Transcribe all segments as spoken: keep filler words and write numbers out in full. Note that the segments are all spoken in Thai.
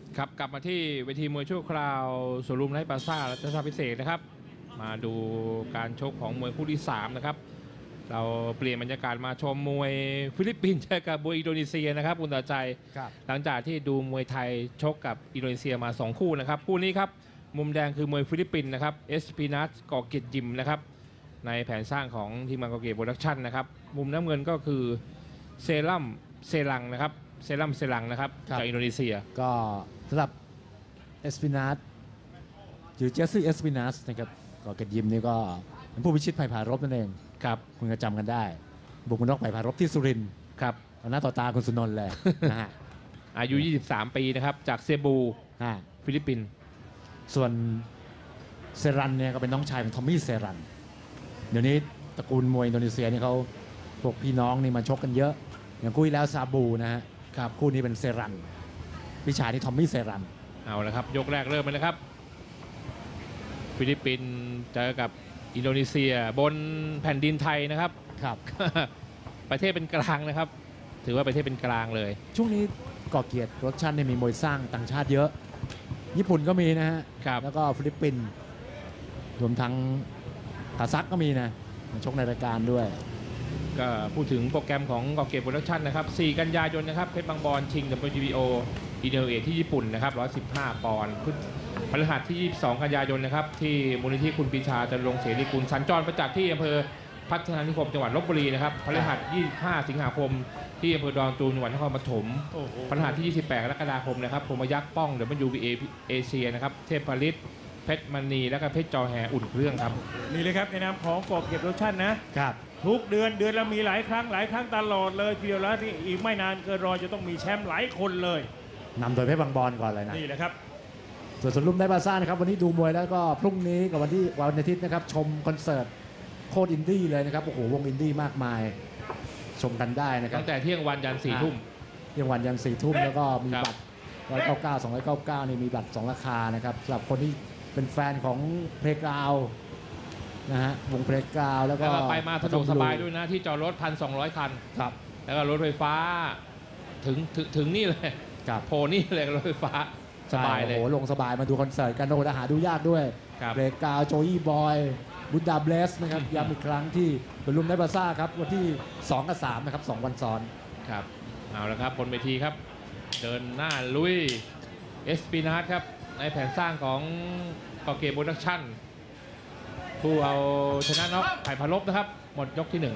ครับกลับมาที่เวทีมวยชั่วคราวสวนลุมไร้ปราซ่ารัชดาพิเศษนะครับมาดูการชกของมวยคู่ที่สามนะครับเราเปลี่ยนบรรยากาศมาชมมวยฟิลิปปินส์เจอกับมวยอินโดนีเซียนะครับคุณตาใจหลังจากที่ดูมวยไทยชกกับอินโดนีเซียมาสองคู่นะครับคู่นี้ครับมุมแดงคือมวยฟิลิปปินส์นะครับเอสปินัสกอเกียรติยิมนะครับในแผนสร้างของทีมงานกอเกียรติโปรดักชั่นนะครับมุมน้ำเงินก็คือเซรัมเซรังนะครับเซรัมเซรังนะครับจากอินโดนีเซียก็สำหรับเอสปินัสหรือเจสซี่เอสปินัสนะครับก็เกียรติยิมนี่ก็เป็นผู้พิชิตภัยผารบนั่นเองครับคุณก็จำกันได้บุกมานอกภัยผารบที่สุรินทร์ครับหน้าต่อตาคุณสุนนท์เลยนะฮะอายุยี่สิบสามปีนะครับจากเซบูฟิลิปปินส์ส่วนเซรันเนี่ยก็เป็นน้องชายของทอมมี่เซรันเดี๋ยวนี้ตระกูลมวยอินโดนีเซียนี่เขาพวกพี่น้องนี่มาชกกันเยอะอย่างคู่ที่แล้วซาบูนะฮะครับคู่นี้เป็นเซรันพี่ชายนี่ทอมมี่เซรันเอาละครับยกแรกเริ่มไปแล้วครับฟิลิปปินส์เจอกับอินโดนีเซียบนแผ่นดินไทยนะครับครับประเทศเป็นกลางนะครับถือว่าประเทศเป็นกลางเลยช่วงนี้ก่อเกียรติโปรดักชั่นเนี่ยมีมวยสร้างต่างชาติเยอะญี่ปุ่นก็มีนะฮะแล้วก็ฟิลิปปินส์รวมทั้งคาซัคก็มีนะมาชกในรายการด้วยก็พูดถึงโปรแกรมของกอเกียรติโปรดักชั่นนะครับสี่กันยายนนะครับเพชรบางบอนชิง ดับเบิลยู บี โอ อินเตอร์เอที่ญี่ปุ่นนะครับหนึ่งร้อยสิบห้าปอนด์พฤหัสที่ยี่สิบสองกันยายนนะครับที่มูลนิธิคุณปีชาจรงเสรีกุลสัญจรประจักษ์ที่อำเภอพัฒนานิคมจังหวัดลบบุรีนะครับพฤหัสยี่สิบห้าสิงหาคมที่อำเภอดอนตูมจังหวัดนครปฐมพฤหัสที่ยี่สิบแปดกรกฎาคมนะครับพรหมยักษ์ป้อง ดับเบิลยู บี เอ เอเชียนะครับเทพผลิตเพชรมณีและก็เพชรจอแหอุ่นเครื่องครับนี่เลยครับในนามของกอเกียรติโปรดักชั่นนะครับทุกเดือนเดือนละมีหลายครั้งหลายครั้งตลอดเลยทีเดียวแล้วนี่อีกไม่นานเกินรอจะต้องมีแชมป์หลายคนเลยนำโดยเพชรบางบอนก่อนเลยนะนี่แหละครับส่วนสวนลุมไร้ปราซ่านะครับวันนี้ดูมวยแล้วก็พรุ่งนี้กับวันที่วันอาทิตย์นะครับชมคอนเสิร์ตโคตรอินดี้เลยนะครับโอ้โหวงอินดี้มากมายชมกันได้นะครับตั้งแต่เที่ยงวันยันสี่ทุ่มเที่ยงวันยันสี่ทุ่มแล้วก็มีบัตรร้อยเก้าเก้าสองร้อยเก้าเก้านี่มีบัตรสองราคานะครับสำหรับคนที่เป็นแฟนของเพลงกราวนะฮะวงเพลงกราวแล้วก็ไปมาสะดวกสบายด้วยนะที่จอดรถพันสองร้อยคันครับแล้วก็รถไฟฟ้าถึงถึงถึงนี่เลยโผล่นี่เลยรถไฟฟ้าสบายเลยโอ้โหลงสบายมาดูคอนเสิร์ตกันโอ้โหหาดูยากด้วยเพลงกราวโจยี่บอยบุดดาเบสนะครับย้ำอีกครั้งที่สวนลุมไร้ปราซ่าครับวันที่สองกับสามนะครับสองวันซ้อนครับเอาละครับบนเวทีครับเดินหน้าลุยเอสปินัสครับในแผนสร้างของกอเกียรติโปรดักชั่นผู้เอาชนะน็อกไผ่พะลบนะครับหมดยกที่หนึ่ง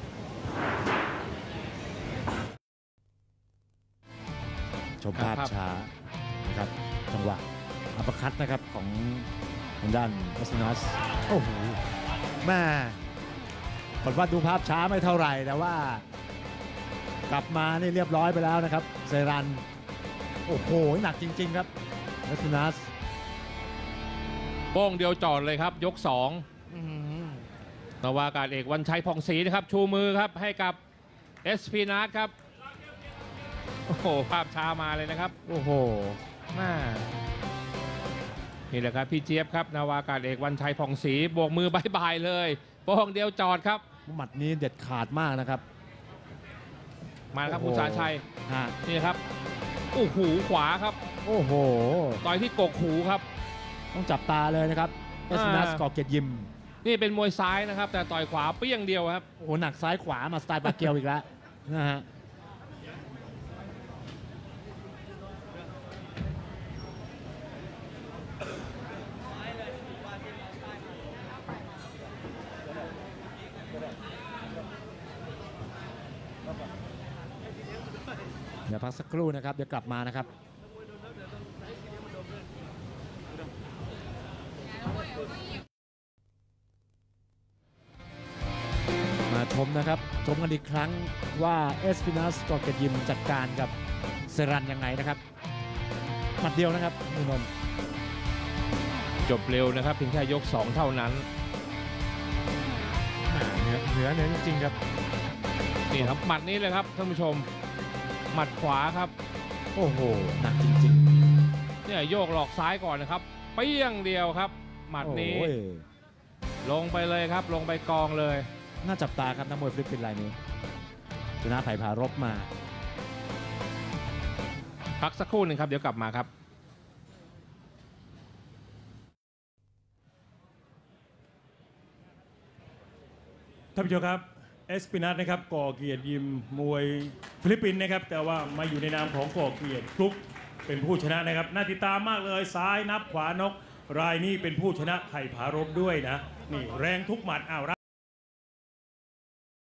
ชมภาพช้านะครับจังหวะอัปคัตนะครับของทางด้านเอสปินัสโอ้โหแม่ผมว่าดูภาพช้าไม่เท่าไหร่แต่ว่ากลับมานี่เรียบร้อยไปแล้วนะครับเซรันโอ้โหหนักจริงๆครับเอสปินัสโป้งเดียวจอดเลยครับยกสองนาวากาศเอกวันชัยผ่องศรีนะครับชูมือครับให้กับเอสพีนัสครับโอ้โหภาพช้ามาเลยนะครับโอ้โหน่านี่แหละครับพี่เจี๊ยบครับนาวากาศเอกวันชัยผ่องศรีโบกมือบายบายเลยโป้งเดียวจอดครับหมัดนี้เด็ดขาดมากนะครับมาครับคุณสาชัยนี่ครับโอ้โหขวาครับโอ้โหต่อยที่กกหูครับต้องจับตาเลยนะครับเอสปินัสกอเกียรติยิมนี่เป็นมวยซ้ายนะครับแต่ต่อยขวาเปี้ยงเดียวครับโอ้โหหนักซ้ายขวามาสไตล์ปาเกียวอีกแล้วนะฮะเดี๋ยวพักสักครู่นะครับเดี๋ยวกลับมานะครับมาชมนะครับชมกันอีกครั้งว่าเอสปินัสกอเกียรติยิมจัดการกับเซรันยังไงนะครับหมัดเดียวนะครับมือนนท์จบเร็วนะครับเพียงแค่ยกสองเท่านั้นเหนือเหนือเหนือจริงๆครับนี่ครับหมัดนี้เลยครับท่านผู้ชมหมัดขวาครับโอ้โหหนักจริงๆเนี่ยโยกหลอกซ้ายก่อนนะครับเปี้ยงเดียวครับหมัดนี้ลงไปเลยครับลงไปกองเลยน่าจับตาครับนักมวยฟิลิปปินส์รายนี้ชนะไผ่ผารบมาพักสักครู่หนึ่งครับเดี๋ยวกลับมาครับท่านผู้ชมครับเอสปินัสนะครับก่อเกียรติยิมมวยฟิลิปปินส์นะครับแต่ว่ามาอยู่ในนามของก่อเกียรติกรุ๊ปเป็นผู้ชนะนะครับน่าติดตามมากเลยซ้ายนับขวานกรายนี้เป็นผู้ชนะไข่ผารบด้วยนะนี่แรงทุกหมัดอ้าว